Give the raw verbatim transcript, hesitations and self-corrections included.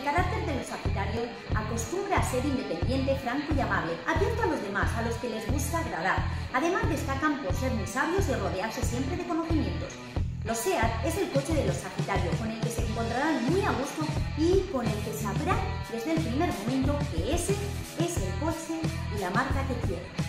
carácter de los Sagitarios acostumbra a ser independiente, franco y amable, abierto a los demás, a los que les gusta agradar. Además, destacan por ser muy sabios y rodearse siempre de conocimientos. Los SEAT es el coche de los Sagitarios, con el que se encontrarán muy a gusto y con el que sabrán desde el primer momento que ese es el coche y la marca que quieren.